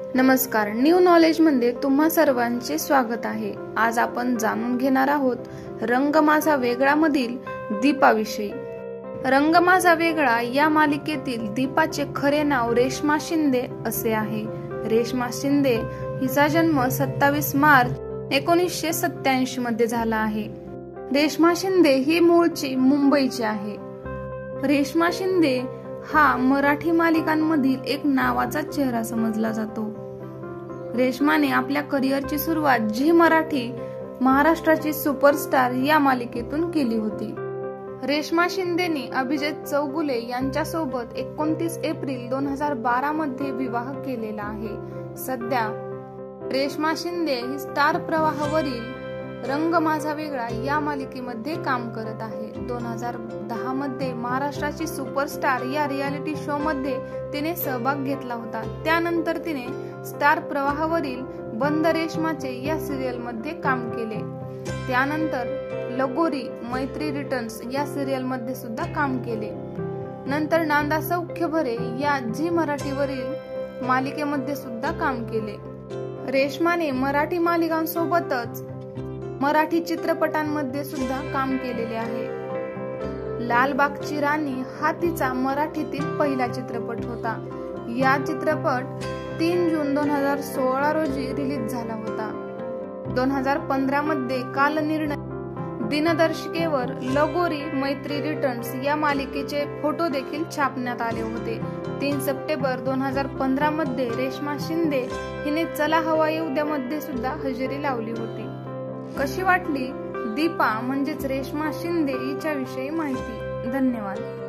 नमस्कार, new knowledge मध्ये तुम्हा सर्वांचे स्वागत आहे। आज आपण जाणून घेणार आहोत रंग माझा वेगळा मधील दीपाविषयी। रंग माझा वेगळा या मालिकेतील दीपाचे खरे नाव रेश्मा शिंदे असे आहे। रेश्मा शिंदे हिचा जन्म 27 मार्च 1987 मध्ये झाला आहे। रेश्मा शिंदे ही मूळची मुंबईची आहे। रेश्मा शिंदे हा मराठी मालिकांमधील एक नावाचा चेहरा समजला जातो। रेश्माने आपल्या करिअरची सुरुवात झी मराठी महाराष्ट्राची सुपरस्टार या मालिकेतून केली होती। रेश्मा शिंदेने अभिजित चौगुले यांच्यासोबत 29 एप्रिल 2012 मध्ये विवाह केलेला आहे। सध्या रेश्मा शिंदे ही स्टार प्रवाहावरील रंग माझा वेगळा या मालिकेमध्ये काम करत आहे। 2010 मध्ये महाराष्ट्राची सुपरस्टार या रियालिटी शो मध्ये तिने सहभाग घेतला होता। त्यानंतर तिने स्टार प्रवाहावरील बंद रेशमाचे या सिरियल मध्ये काम केले। त्यानंतर लगोरी मैत्री रिटर्न्स या सिरियल मध्ये सुद्धा काम केले। नंतर नांदा सौख्य भरे या झी मराठीवरील मालिकेमध्ये सुद्धा काम केले। रेश्माने मराठी मालिकांसोबतच मराठी चित्रपटांमध्ये सुद्धा काम केलेले आहे। लालबागची राणी हा तिचा मराठीतील पहिला चित्रपट होता। या चित्रपट 3 जून 2016 रोजी रिलीज झाला होता। 2015 मध्ये कालनिर्णय दिनदर्शिकेवर लगोरी मैत्री रिटर्न्स या मालिकेचे फोटो देखील छापण्यात आले होते। 3 सप्टेंबर 2015 मध्ये रेश्मा शिंदे हिने चला हवा येऊ द्या मध्ये सुद्धा हजेरी लावली होती। कशी वाटली दीपा म्हणजेच रेश्मा शिंदे हिच्या विषयी माहिती? धन्यवाद।